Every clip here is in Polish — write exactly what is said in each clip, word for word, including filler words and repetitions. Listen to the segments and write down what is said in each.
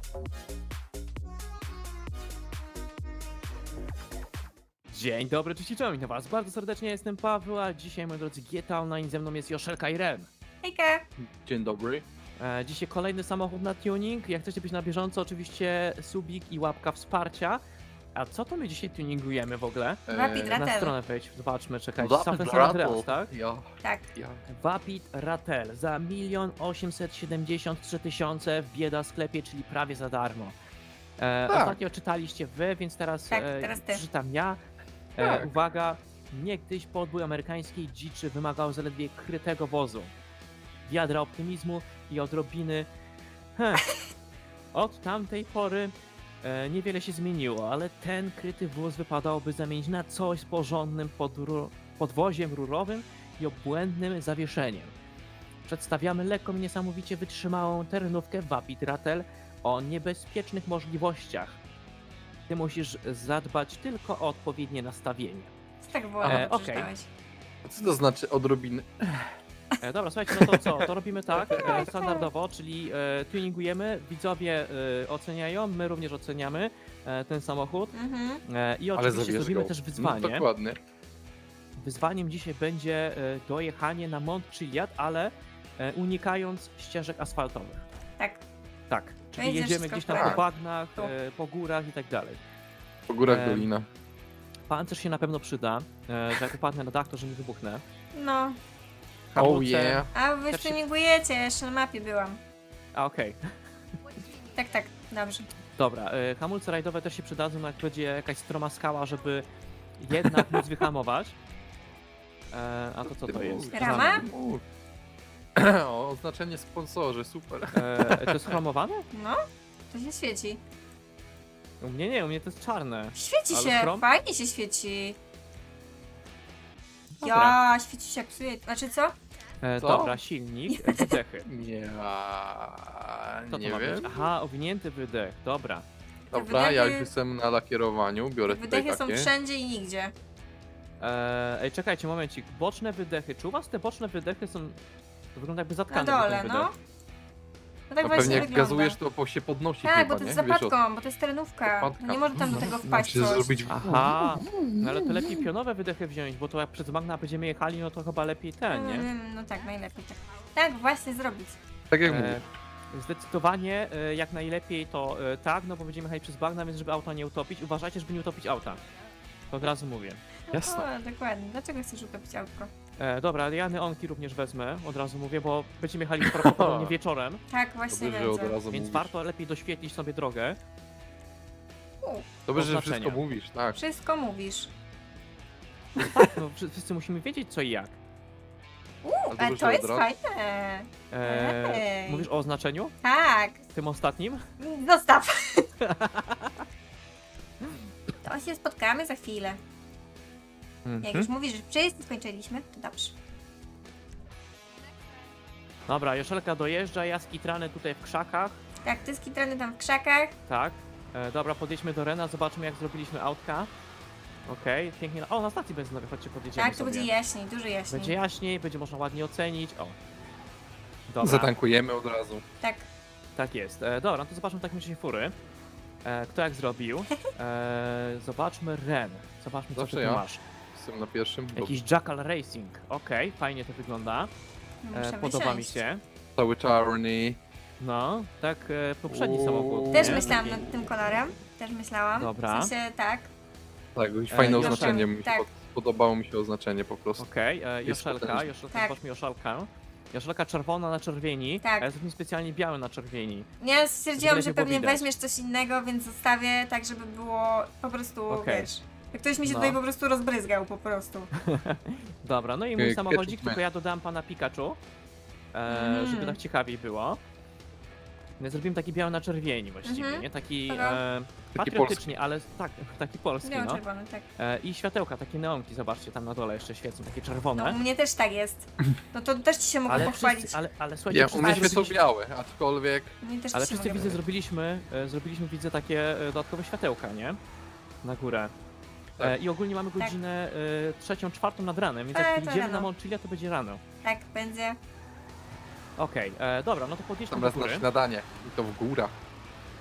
Dzień dobry, cześć i czołem, witam was bardzo serdecznie, jestem Paweł, a dzisiaj, moi drodzy, G T A Online, ze mną jest Joszelka i Ren. Hejka! Dzień dobry. E, dzisiaj kolejny samochód na tuning, jak chcecie być na bieżąco, oczywiście subik i łapka wsparcia. A co to my dzisiaj tuningujemy w ogóle? Rapid Na Ratel. stronę wejdź, zobaczmy, czekajcie, Rapid sam ten Rattle. adres, tak? Ja, Tak. ja. Vapid Ratel za milion osiemset siedemdziesiąt trzy tysiące w bieda sklepie, czyli prawie za darmo. E, Tak. Ostatnio czytaliście wy, więc teraz, Tak, e, teraz ty. przeczytam ja. E, Tak. Uwaga, niegdyś podbój amerykańskiej dziczy wymagał zaledwie krytego wozu, wiadra optymizmu i odrobiny... Heh. Od tamtej pory e, niewiele się zmieniło, ale ten kryty wóz wypadałoby zamienić na coś z porządnym podru- podwoziem rurowym i obłędnym zawieszeniem. Przedstawiamy lekką i niesamowicie wytrzymałą terenówkę Vapid Ratel o niebezpiecznych możliwościach. Ty musisz zadbać tylko o odpowiednie nastawienie. Co tak było? E, E, okej. okay. A co to znaczy odrobiny? E, dobra, słuchajcie, no to co? To robimy tak, e, standardowo, czyli e, tuningujemy, widzowie e, oceniają, my również oceniamy e, ten samochód Mhm. e, i Ale oczywiście zabierz zrobimy go. też wyzwanie. No, dokładnie. Wyzwaniem dzisiaj będzie e, dojechanie na Mont Chiliad, ale e, unikając ścieżek asfaltowych. Tak. Tak, czyli Będzie jedziemy wszystko gdzieś tam w po porządku. bagnach, Tu. e, po górach i tak dalej. Po górach Em, dolina. Pancerz się na pewno przyda, e, że jak upadnę na dach, to że nie wybuchnę. No. Oh Hamulce- yeah. A wy Też się- tuningujecie, ja jeszcze na mapie byłam. A okej. Tak, tak, dobrze. Dobra, e, hamulce rajdowe też się przydadzą, jak będzie jakaś stroma skała, żeby jednak móc wyhamować. E, a to co to jest? Rama? U. O, oznaczenie sponsorzy, super. E, to jest chromowane? No, to się świeci. U mnie nie, u mnie to jest czarne. Świeci Ale się, chrom? fajnie się świeci. Dobra. Ja, świeci się jak psuje. Znaczy co? E, Co? dobra, silnik, e, wydechy. Ja Co to nie ma wiem. być? Aha, owinięty wydech, dobra. Dobra, ja wydechy- już jestem na lakierowaniu, biorę tutaj Wydechy są takie. wszędzie i nigdzie. E, ej, czekajcie, momencik. Boczne wydechy. Czy u was te boczne wydechy są... To wygląda jakby Na zatkane. dole, ten no. wydech. No tak A właśnie pewnie jak wygląda. gazujesz, to po- się podnosi Tak, chyba, bo to jest nie? Wiesz o- zapadką, bo to jest terenówka. Zapadka. No nie może tam do tego wpaść Musisz coś. zrobić... Aha, no ale to lepiej pionowe wydechy wziąć, bo to jak przez bagna będziemy jechali, no to chyba lepiej ten, nie? Mm, No tak, najlepiej tak. Tak, właśnie zrobić. Tak jak E, mówię. Zdecydowanie e, jak najlepiej to e, tak, no bo będziemy jechać przez bagna, więc żeby auta nie utopić, uważajcie, żeby nie utopić auta. To od razu mówię. Jasne. O, dokładnie. Dlaczego chcesz utopić autko? E, dobra, ja neonki również wezmę, od razu mówię, bo będziemy jechali prawdopodobnie wieczorem, Tak, właśnie Dobrze, że od wiedzę. razu więc mówisz. warto lepiej doświetlić sobie drogę. U, Dobrze, że oznaczenia. wszystko mówisz, tak. wszystko mówisz. Tak, no wszy- wszyscy musimy wiedzieć co i jak. U, Ale a dobrze, to że jest od razu. fajne. E, Ej. mówisz o oznaczeniu? Tak. Tym ostatnim? Zostaw. To się spotkamy za chwilę. Jak Mhm. już mówisz, że wszyscy skończyliśmy, to dobrze. Dobra, Joszelka dojeżdża, ja skitrany tutaj w krzakach. Tak, ty skitrany tam w krzakach. Tak. E, dobra, podjedźmy do Rena, zobaczmy jak zrobiliśmy autka. Okej, pięknie. O, na stacji benzynowej, chodźcie, podjedziemy Tak, to sobie. będzie jaśniej, dużo jaśniej. Będzie jaśniej, będzie można ładnie ocenić. O. Dobra, Zatankujemy od razu. Tak. tak jest. E, dobra, no to zobaczmy w takim razie fury. E, kto jak zrobił. E, zobaczmy Ren. Zobaczmy co Zawsze ty tu ja. masz. Jestem na pierwszym. Dobrze. Jakiś Jackal Racing. Okej, fajnie to wygląda. Muszę E, podoba mi wysiąść. się. Cały czarny. No, tak e, poprzedni Uuu. samochód. Też nie? myślałam Taki- nad tym kolorem. Też myślałam. Dobra. W sensie, tak. Tak, E, fajne Joszelka. oznaczenie. Mi się Tak. pod- Podobało mi się oznaczenie po prostu. Okej, e, Jest Joszelka, potężny. Joszelka, Tak. zobacz mi Joszelkę. Joszelka czerwona na czerwieni, Tak. a ja zrobiłem specjalnie biały na czerwieni. Ja stwierdziłam, Żeby że nie było pewnie widać. weźmiesz coś innego, więc zostawię tak, żeby było po prostu, Okej. wiesz... Jak ktoś mi się No. tutaj po prostu rozbryzgał po prostu. Dobra, no i mój Ketchup samochodzik, Man. tylko ja dodałem pana Pikachu, e, Mm. żeby tak ciekawiej było. Ja zrobiłem taki biały na czerwieni właściwie, Mhm. nie? Taki Dobra. e, patriotycznie, ale tak, taki polski, Biało no. czerwony, tak. E, I światełka, takie neonki, zobaczcie, tam na dole jeszcze świecą, takie No czerwone. u mnie też tak jest. No to też ci się mogę ale, pochwalić. wszyscy, ale, ale słuchajcie, Ja, u wszyscy mnie ale świecą zrobiliśmy- białe, aczkolwiek U mnie też ale ci się wszyscy mogę widzę, zrobiliśmy, e, zrobiliśmy widzę takie e, dodatkowe światełka, nie? Na górę. Tak. E, I ogólnie mamy godzinę e, trzecią, czwartą nad ranem, więc E, jak to idziemy rano. na Montchiliad, to będzie rano. Tak, będzie. Okej, e, dobra, no to podjedźmy tam do raz na góry. śniadanie. I to w górach.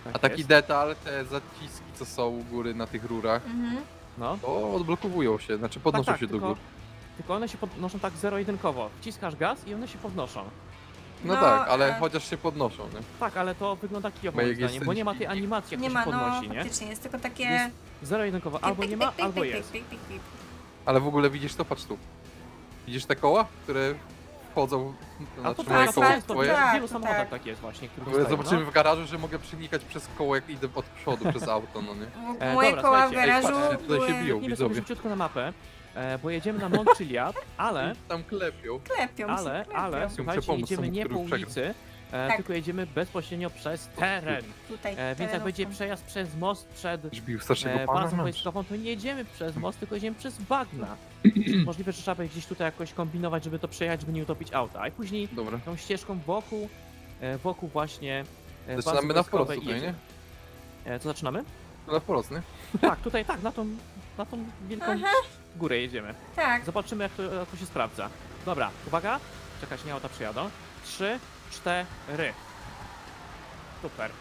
Tak A taki jest. detal, te zaciski co są u góry na tych rurach, Mhm. No. to odblokowują się, znaczy podnoszą tak, tak, się do tylko, góry. tylko one się podnoszą tak zero-jedynkowo. Wciskasz gaz i one się podnoszą. No, No, tak, ale e- chociaż się podnoszą, nie? Tak, ale to wygląda kijowo Bo moim jak zdaniem, jest bo ten nie ma tej silnik. animacji, jak Nie to ma, się podnosi, no nie? faktycznie, jest tylko takie... Jest zero-jedynkowo, albo pik, nie pik, ma, pik, albo pik, jest. pik, pik, pik. Ale w ogóle widzisz to, patrz tu. Widzisz te koła, które wchodzą, A znaczy to moje tak, koło asfalt, w to twoje? w tak, wielu to samochodach tak. tak jest właśnie, które W ogóle dostają, zobaczymy no. w garażu, że mogę przenikać przez koło, jak idę od przodu przez auto, no nie? E, Moje dobra, koła w słuchajcie, ej, garażu patrzcie, tutaj były... się biją. Kliknijmy sobie widzowie. szybciutko na mapę, e, bo jedziemy na Montchiliad, ale, Tam klepią. Klepią się, ale, klepią. ale, słuchajcie, pomóc jedziemy temu, nie po który przegrał. ulicy, e, Tak. tylko jedziemy bezpośrednio przez teren. Tutaj E, więc jak terenówką. będzie przejazd przez most przed Już bił strasznego e, pana bazą znam. wojskową, to nie jedziemy przez most, tylko jedziemy przez bagna. Możliwe, że trzeba będzie gdzieś tutaj jakoś kombinować, żeby to przejechać, żeby nie utopić auta. A później Dobra. tą ścieżką wokół, e, wokół właśnie e, bazy Zaczynamy na wprost wojskowej tutaj, jedziemy. nie? E, co zaczynamy? Na wprost, nie? Tak, tutaj tak, na tą, na tą wielką górę jedziemy. Tak. Zobaczymy, jak to, jak to się sprawdza. Dobra, uwaga. Czekać, nie auta przyjadą. Trzy, cztery. Super.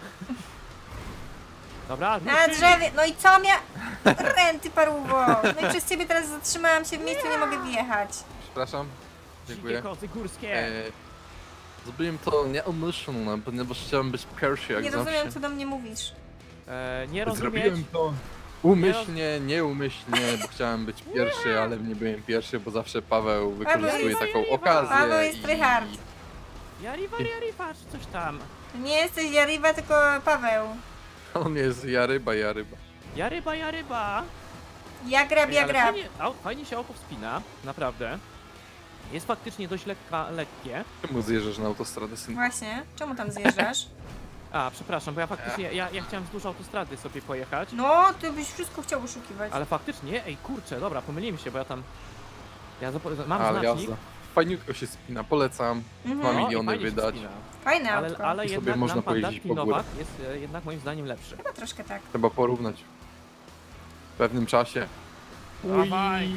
Dobra, Na ruszyli. drzewie, no i co mia... Renty paruwo! No i przez ciebie teraz zatrzymałam się w miejscu, nie mogę wjechać. Przepraszam. Dzikie Dziękuję. kozy górskie. E, zrobiłem to nieumyślnie, ponieważ chciałem być pierwszy jak Nie zawsze. rozumiem, co do mnie mówisz. E, nie rozumieć. Zrobiłem to umyślnie, nieumyślnie, bo chciałem być pierwszy, ale nie byłem pierwszy, bo zawsze Paweł wykorzystuje jest- taką okazję. Paweł jest i- tryhard. Jariwa, jariwa, czy coś tam. To nie jesteś Jariwa, tylko Paweł. On jest ja ryba, ja ryba. Jaryba, jaryba. Ja grab, Ej, ja ale grab. Fajnie, au, fajnie się auto wspina, naprawdę. Jest faktycznie dość lekka, lekkie. Czemu zjeżdżasz na autostradę, synku? Właśnie, czemu tam zjeżdżasz? A, przepraszam, bo ja faktycznie, ja, ja chciałem wzdłuż autostrady sobie pojechać. No, ty byś wszystko chciał oszukiwać. Ale faktycznie, ej kurczę, dobra, pomyliłem się, bo ja tam... Ja zapo- mam Ale znacznik. jazda. Fajniutko się spina, polecam. Dwa Mhm. No, i miliony fajnie się wydać. wspina. Fajne Ale, autko. ale I sobie jednak można Lampada pojeździć po Nowak jest e, jednak moim zdaniem lepszy. Chyba troszkę tak. Trzeba porównać. W pewnym czasie. Dawaj!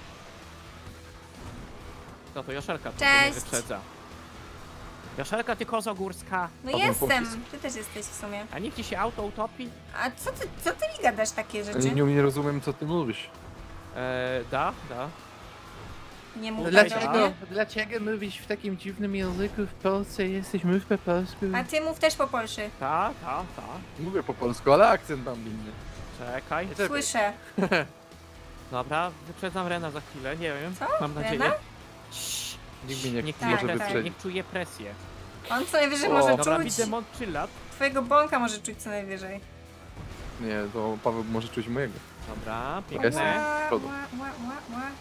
To to Joszelka to Cześć. mnie wyprzedza. Joszelka, ty kozo górska. No Paweł jestem, Pocisk. ty też jesteś w sumie. A niech ci się auto utopi? A co ty, co ty mi gadasz takie Ja rzeczy? nie, nie rozumiem, co ty mówisz. E, da, da. Nie mów tak do Dlaczego, mnie. dlaczego mówisz w takim dziwnym języku w Polsce? Jesteś mów po polsku. A ty mów też po polszy. Ta, ta, ta. Mówię po polsku, ale akcent mam inny. Czekaj. Słyszę. Dobra, wyprzedzam Rena za chwilę, nie wiem. Co? Mam nadzieję. Rena? Ciii, Nikt mnie nie niech chce, czuje Tak, żeby tak. presję, przejść. niech czuje presję. On co najwyżej O. może Dobra, czuć. widzę Montchiliad. Twojego bąka może czuć co najwyżej. Nie, to Paweł może czuć mojego. Dobra, Jestem. piękne. Ła, przodu. ła, ła, ła, ła.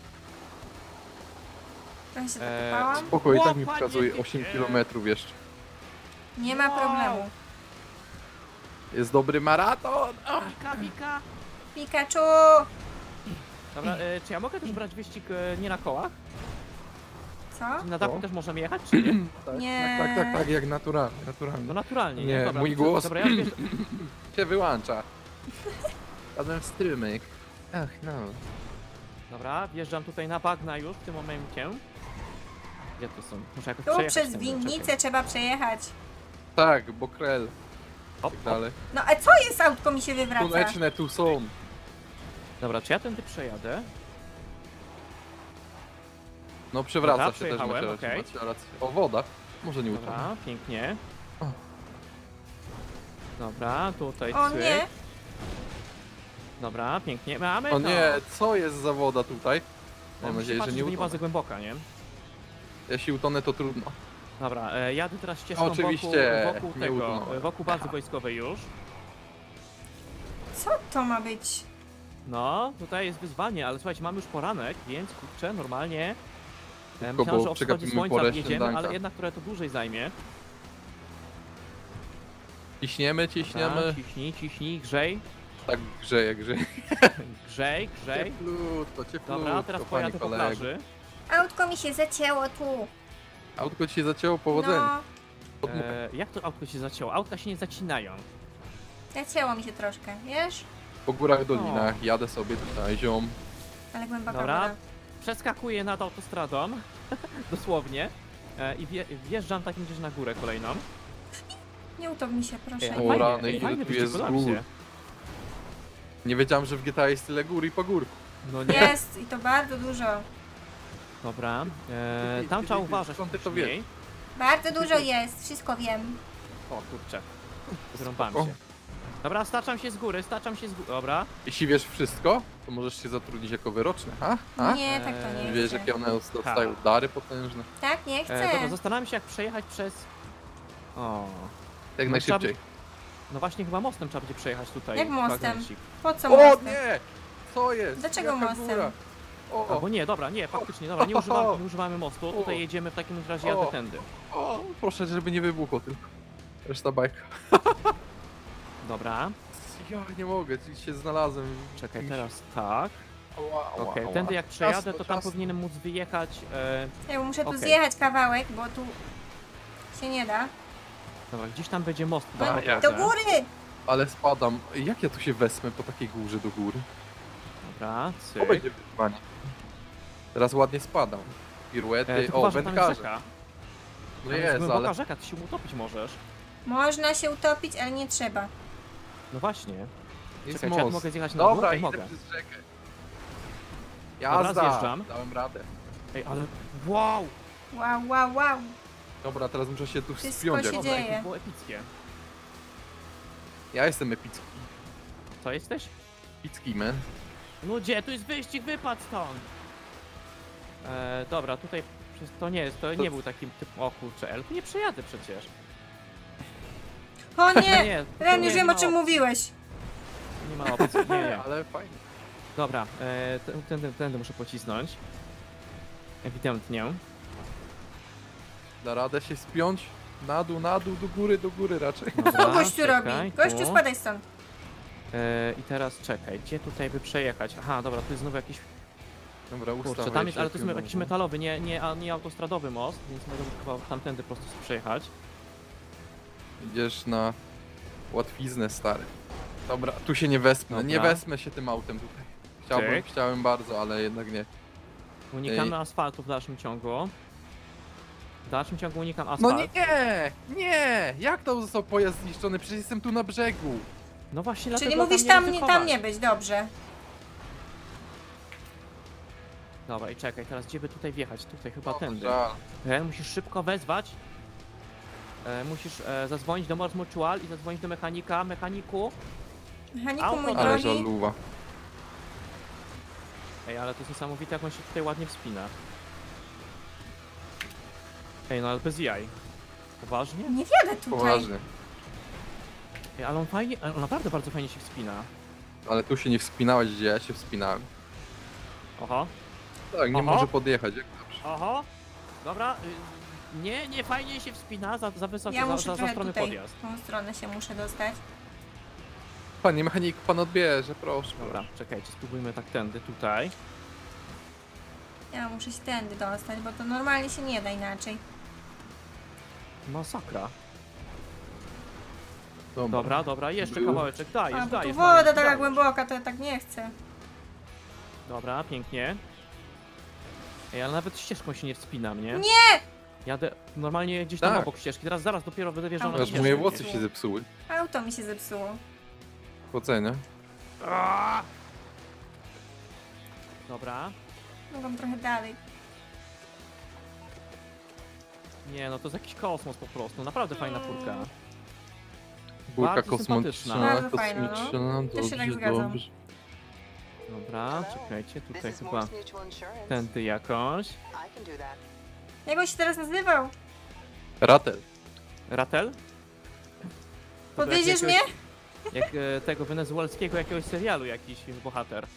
Trochę się Eee, zakopałam. Spoko, i tak mi Łopa, pokazuje nie osiem wiecie. kilometrów jeszcze. Nie ma Wow. problemu. Jest dobry maraton! O! Wika, wika. Pikachu! Dobra, e, czy ja mogę też brać wyścig e, nie na kołach? Co? Czy na dachu Co? też możemy jechać, czy nie? Tak, Nie. tak, tak, tak, tak, jak naturalnie, No naturalnie. naturalnie, nie? Nie, Dobra, mój to- głos. Dobra, ja wiesz, Się wyłącza. Padłem w strymyk. Ach, no. dobra, wjeżdżam tutaj na bagna już w tym momencie. Gdzie to są? Muszę jakoś Tu przejechać. przez tędy, winnicę czekaj. trzeba przejechać. Tak, bokrel. Hop, Tak hop. dalej. No a co jest, autko mi się wywraca? Słoneczne tu są. Dobra, czy ja tędy przejadę? No przewraca Dobra, się też, przejechałem, macie, okej. macie rację. O, woda. Może nie utonę. Dobra, pięknie. O. Dobra, tutaj O cyk. nie! Dobra, pięknie. Mamy O to. nie, co jest za woda tutaj? No, Mam musisz nadzieję, że patrzeć, nie żeby nie była utonę. za głęboka, nie? Jeśli utonę, to trudno. Dobra, e, jadę teraz ścieżką Oczywiście, wokół, wokół nie tego, utonąłem. e, wokół bazy wojskowej już. Co to ma być? No, tutaj jest wyzwanie, ale słuchajcie, mamy już poranek, więc kurczę, normalnie. E, Tylko, myślałem, bo że o wschodzie przegapimy słońca porę wjedziemy, śniadanka. ale jednak trochę to dłużej zajmie. Ciśniemy, Dobra, ciśniemy. ciśnij, ciśnij, grzej, Tak grzeje, grzeje. grzej, grzej. Cieplutko, cieplutko, Dobra, teraz panie pojadę po kolego. plaży. Autko mi się zacięło tu. Autko ci się zacięło, powodzenia. No, Podmuchaj. E, jak to autko się zacięło? Autka się nie zacinają. zacięło mi się troszkę, wiesz? Po górach, dolinach, jadę sobie tutaj, ziom. Ale głęboka Dobra. woda. Przeskakuję nad autostradą, dosłownie, e, i wje, wjeżdżam takim gdzieś na górę kolejną. Nie utop mi się, proszę. Ej, O, fajnie, rany, ej, ile fajny tu wyścig, jest podoba mi gór. się. Nie wiedziałem, że w G T A jest tyle gór i pogórków. No nie. Jest i to bardzo dużo. Dobra, e, Ty, tam ty, trzeba ty, uważać. skąd ty to później. Bardzo dużo jest, wszystko wiem. O kurczę, zrąbałem Spoko. się. Dobra, staczam się z góry, staczam się z góry, dobra. Jeśli wiesz wszystko, to możesz się zatrudnić jako wyroczny, ha? ha? Nie, tak to nie Wiesz, chcę. jakie one dostają dary potężne? Tak, nie E, dobra, chcę. zastanawiam się jak przejechać przez... O, Jak No najszybciej. no właśnie chyba mostem trzeba będzie przejechać tutaj. Jak mostem? fragmencik. Po co O mostem? nie! Co jest? Dlaczego Jaka mostem? góra? O, Albo nie, dobra, nie, faktycznie, dobra, nie używamy, nie używamy mostu, tutaj O. jedziemy w takim razie O. jadę tędy. o, proszę, żeby nie wybuchło tylko. Reszta bajka. Dobra, Ja nie mogę, ci się znalazłem. czekaj, teraz tak. Ała, ała, Okej, ała. tędy jak przejadę, Ciasno, to tam ciasno. powinienem móc wyjechać. E, Ja muszę tu Okej. zjechać kawałek, bo tu się nie da. dobra, gdzieś tam będzie most. No, chyba, ja- do drodze. góry! Ale spadam. Jak ja tu się wesmę po takiej górze do góry? Dobra, To cyk. będzie wyzwanie. Teraz ładnie spadam. Piruety, E, tylko o, uważaj, tam jest wędkarze. rzeka. No Tam jest, głęboka ale... rzeka, ty się utopić możesz. Można się utopić, ale nie trzeba. No właśnie. Jest Czekaj, czy ja tu most. mogę zjechać na dół? Dobra, Ej, idę mogę. przez rzekę. Dobra, Jazda! zjeżdżam. Dałem radę. Ej, ale wow! Wow, wow, wow. Dobra, teraz muszę się tu Wszystko wspiąć. się jak- Dobra, ej, dzieje. to było epickie. Ja jestem epicki. Co jesteś? Epicki, man. No gdzie? Tu jest wyścig, wypad stąd! E, dobra, tutaj przez to nie jest, to nie był takim typ... O kurczę, ale tu nie przejadę przecież. O Nie, nie! nie, to Ren, nie, już nie wiem o ma czym opcji. mówiłeś. Nie ma opcji, nie, nie. Ale fajnie. Dobra, e, t- tędy, tędy muszę pocisnąć. Ewidentnie. Da radę się spiąć? Na dół, na dół, do góry, do góry raczej. Co Dobra, gościu czekaj, robi? Gościu, tu. spadaj stąd. E, I teraz czekaj, gdzie tutaj by przejechać? Aha, dobra, tu jest znowu jakiś... Dobra, Kurczę, ustawiaj tam jest, się ale to jest znowu. jakiś metalowy, nie, nie, a nie autostradowy most, więc mogę chyba tamtędy po prostu przejechać. Idziesz na łatwiznę, stary. Dobra, tu się nie wesmę. Dobra. Nie wesmę się tym autem tutaj. Chciałbym, Tyk. chciałem bardzo, ale jednak nie. Unikamy Ej. asfaltu w dalszym ciągu. W dalszym ciągu unikam No asfalt. nie! Nie! Jak to został pojazd zniszczony? Przecież jestem tu na brzegu. No właśnie, Czyli dlatego mówisz nie tam nie, ryzykować. tam nie być, dobrze. Dobra, i czekaj, teraz gdzie by tutaj wjechać? Tutaj chyba O, tędy. żal. Ren, musisz szybko wezwać. E, musisz e, zadzwonić do Mors Mutual i zadzwonić do mechanika. Mechaniku. Mechaniku, Auto, mój Ale drogi. żaluwa. Ej, ale to jest niesamowite, jak on się tutaj ładnie wspina. Ej, no ale bez jaj. Poważnie? Nie wjadę tutaj. Poważnie. Ej, ale on fajnie, on naprawdę bardzo fajnie się wspina. Ale tu się nie wspinałeś, gdzie ja się wspinałem. Oho, Tak, nie Aha. może podjechać, jak dobrze. oho. Dobra, y, nie, nie fajnie się wspina, za, za wysoko, Ja za, muszę za, za trochę stromy tutaj, podjazd. w tą stronę się muszę dostać. Panie mechaniku, pan odbierze, proszę. Dobra, czekajcie, spróbujmy tak tędy, tutaj. Ja muszę się tędy dostać, bo to normalnie się nie da inaczej. Masakra. Dobra. Dobra, dobra, jeszcze Był. kawałeczek, dajesz, A, bo tu dajesz. woda Marek, taka dajesz. głęboka, to ja tak nie chcę. Dobra, pięknie. Ej, ale nawet ścieżką się nie wspinam, nie? Nie! Jadę normalnie gdzieś tam Tak. obok ścieżki, teraz zaraz dopiero będę wjeżdżał na Aż Aż ścieżkę. moje włosy się zepsuły. Auto mi się zepsuło. Ocenia. Aaaa! Dobra. Mogłam trochę dalej. Nie, no to jest jakiś kosmos po prostu, naprawdę fajna furka. Burka Bardzo kosmiczna, sympatyczna. Bardzo fajna, no. kosmiczna, Też się tak dobrze, zgadzam. dobrze. Dobra, czekajcie, tutaj This is chyba Morse Mutual Insurance. tędy jakoś. I can do that. Jak on się teraz nazywał? Ratel. Ratel? To jak Podwieziesz mnie? jakiegoś- Jak e, tego wenezuelskiego jakiegoś serialu jakiś bohater.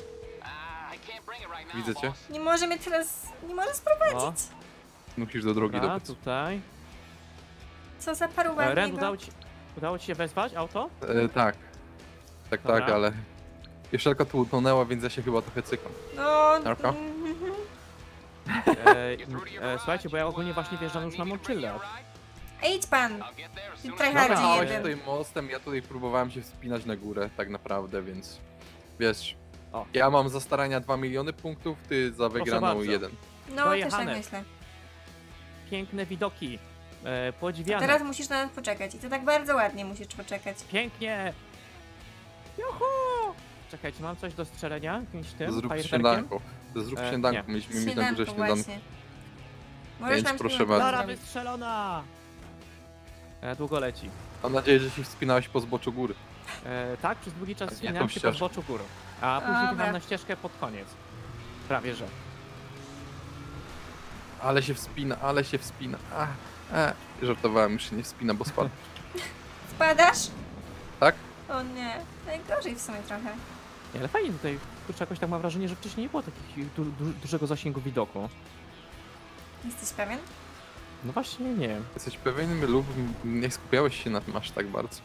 Widzę cię. Nie może mnie teraz... Nie może sprowadzić. Musisz do drogi Dobra, dobiec. tutaj. Co za paruwa E, Ren, niego. udało ci, udało ci się wezwać auto? E, tak. Tak, Dobra. tak, ale... Joszelka tu utonęła, więc ja się chyba trochę cykam. No... Narko? mhm. E, e, słuchajcie, bo ja ogólnie właśnie wjeżdżam już na Montchille. Idź pan. Ty Dobra, tryhardzie ale- Jechałeś jeden. tutaj mostem, ja tutaj próbowałem się wspinać na górę, tak naprawdę, więc... Wiesz... O. Ja mam za starania dwa miliony punktów, ty za wygraną bardzo. jeden. No, też Dojechane. tak myślę. Piękne widoki. E, A podziwiane. teraz musisz na nas poczekać i to tak bardzo ładnie musisz poczekać. Pięknie! Juhu! Czekajcie, mam coś do strzelenia? Jakimś tym? Zrób fajerwerkiem? śniadanko. Zrób E, śniadanko, nie. mieliśmy mieć na górze Śniadanko śniadanko. właśnie. Możesz Więc nam proszę śniadanko bardzo. Dara zrobić. wystrzelona! E, długo leci. Mam nadzieję, że się wspinałeś po zboczu góry. E, tak, przez długi czas Nie, wspinałem tą się po ścieżkę. zboczu górą. A później Dobra. wjechałem na ścieżkę pod koniec. Prawie że. Ale się wspina, ale się wspina. A, a. Żartowałem, już się nie wspina, bo spadł. Spadasz? Tak? O nie, najgorzej w sumie trochę. Nie, ale fajnie tutaj, kurczę, jakoś tak mam wrażenie, że wcześniej nie było takich du du dużego zasięgu widoku. Jesteś pewien? No właśnie, nie wiem. Jesteś pewien lub nie skupiałeś się na tym aż tak bardzo?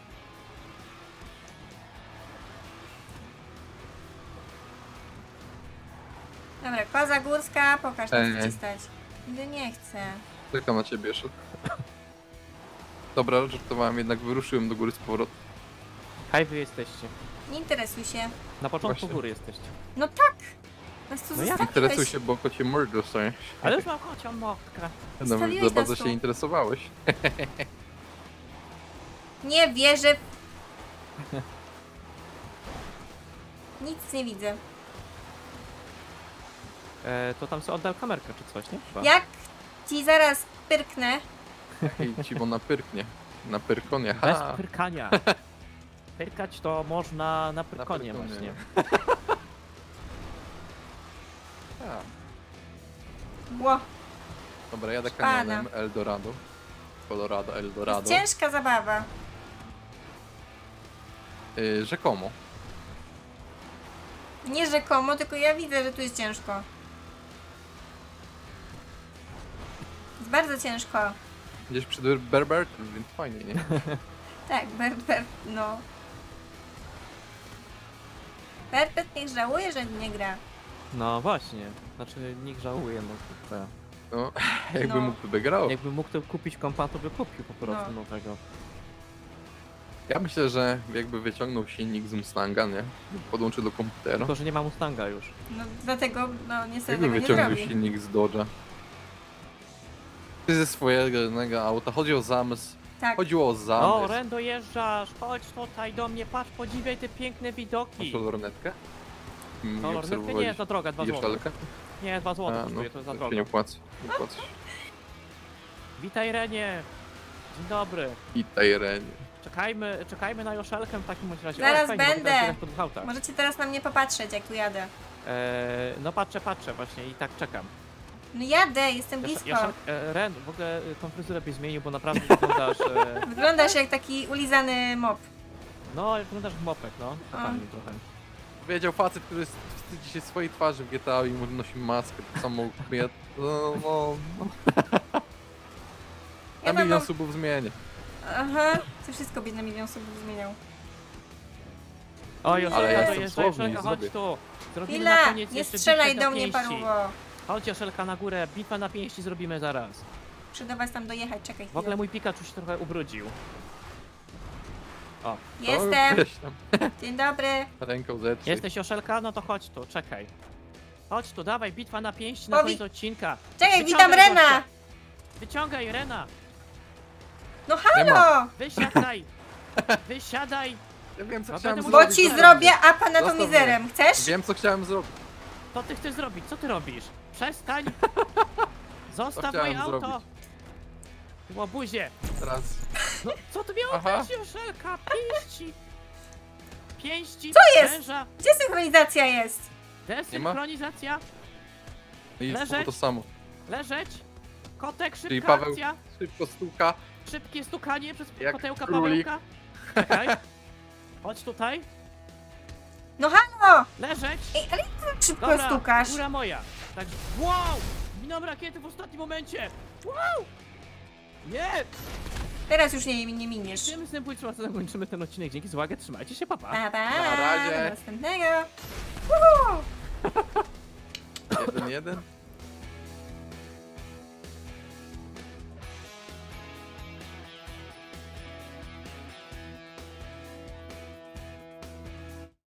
Dobra, koza górska, pokaż na co Ej. ci stać. No nie chcę. Czekam na ciebie jeszcze. Dobra, żartowałem, jednak wyruszyłem do góry z powrotem. Hej, wy jesteście. Nie interesuj się. Na początku Właśnie. góry jesteście. No tak! Nas tu No jak? zostawiłeś. Interesuj się, bo kocie mord dostajesz. Ale już mam kocią mokra. No, Zostawiłeś za bardzo nas tu. się interesowałeś. Nie wierzę. Nic nie widzę. E, to tam sobie oddał kamerkę czy coś, nie? Chyba. Jak ci zaraz pyrknę, I ci ona pyrknie. Na pyrkonie, Bez ha! pyrkania. Pyrkać to można na pyrkonie pyrkonie. właśnie. ha. ło, Dobra, jadę Szpada. kanionem Eldorado. Colorado, to Eldorado. jest ciężka zabawa. Y, rzekomo. Nie rzekomo, tylko ja widzę, że tu jest ciężko. Jest bardzo ciężko. Gdzieś przy Berber, więc fajnie, nie? Tak, Bert, Bert, no. Bert, Bert niech żałuje, że nie gra. No właśnie. Znaczy nikt żałuje, no kurczę. No, jakby No. mógł, to by grał. Jakby mógł to kupić kompa, to by kupił po prostu No. no. tego. Ja myślę, że jakby wyciągnął silnik z Mustanga, nie? Podłączył do komputera. Tylko, że nie ma Mustanga już. No dlatego, no niestety Jakby tego nie wyciągnął zrobi. silnik z Dodge'a. Ty ze swojego jednego auta. Chodzi o zamysł. Tak. Chodziło o O, zamysł. Ren, dojeżdżasz! Chodź tutaj do mnie, patrz, podziwiaj te piękne widoki. Masz lornetkę? Mm, No, Nie lornetkę nie obserwowałeś jest za droga, dwa złote. Jeszelkę? Nie, dwa złote A, kosztuje, no, to jest za to drogo. się nie opłaca. Nie opłaca się. Witaj, Renie! Dzień dobry. I Tajrenie. Czekajmy, czekajmy na Joszelkę w takim bądź razie. Zaraz o, fajnie, mogę będę. teraz jechać po dwóch autach. Możecie teraz na mnie popatrzeć, jak tu jadę. Eee, no patrzę, patrzę właśnie i tak czekam. No jadę, jestem Joszel- blisko. Joszel, e, Ren, w ogóle e, tą fryzurę byś zmienił, bo naprawdę wyglądasz... E, Wyglądasz jak taki ulizany mop. no, wyglądasz jak mopek, no. Totalnie trochę. Powiedział facet, który wstydzi się swojej twarzy w G T A i mu nosi maskę. Tak samo ja... No, no, no. Ja Na tam milion mam... subów zmienię. Aha, ty wszystko byś na milion subów zmieniał. O, Ale Joszelka ja jestem dojeżdża, słowny, Joszelka, chodź zrobię. tu. Zrobimy na Chwila, koniec nie jeszcze strzelaj bitwę do mnie, pięści. paruwo. Chodź, Joszelka, na górę, bitwa na pięści zrobimy zaraz. Muszę do was tam dojechać, czekaj W ogóle chwilę. mój Pikachu się trochę ubrudził. O, Jestem, Weź tam dzień dobry. ręką zetrzyj. jesteś Joszelka? No to chodź tu, czekaj. Chodź tu, dawaj, bitwa na pięści na Powi- koniec odcinka. Czekaj, Wyciągaj witam Rena. gościa. Wyciągaj, Rena! No Nie halo! Wysiadaj! Wysiadaj! Ja wiem co No chciałem będę Bo zrobić. ci Zostaw zrobię apa Zostaw natomizerem, chcesz? Wiem co chciałem zrobić. Co ty chcesz zrobić? Co ty robisz? Przestań! Co Zostaw chciałem moje auto! zrobić? Ty łobuzie! Teraz. No, co ty miało Aha. być, Joszelka? Pięści! Pięści! Co jest? Węża, Gdzie synchronizacja jest? desynchronizacja, I Leżeć. znowu to samo. leżeć, kotek, Czyli szybka Paweł- akcja, Szybko stuka. szybkie stukanie przez Jak kotełka królik. Pawełka. Czekaj. Chodź tutaj, No halo! leżeć. Ej, ale jak ty tak szybko Dobra, stukasz? góra moja. Tak, wow! Minąłem rakiety w ostatnim momencie. Wow! Nie! Teraz już nie, nie miniesz. Tym następującym razem kończymy ten odcinek. Dzięki za uwagę, trzymajcie się, papa. Pa, pa, Na razie. do następnego. Uhu. Jeden, jeden.